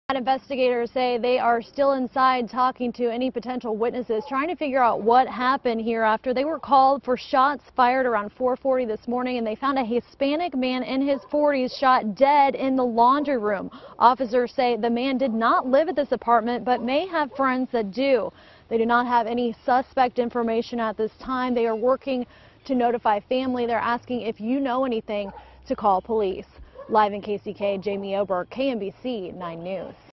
Investigators say they are still inside talking to any potential witnesses, trying to figure out what happened here after they were called for shots fired around 4:40 this morning, and they found a Hispanic man in his 40s shot dead in the laundry room. Officers say the man did not live at this apartment, but may have friends that do. They do not have any suspect information at this time. They are working to notify family. They're asking if you know anything to call police. Live in KCK, Jamie Oberg, KMBC 9 News.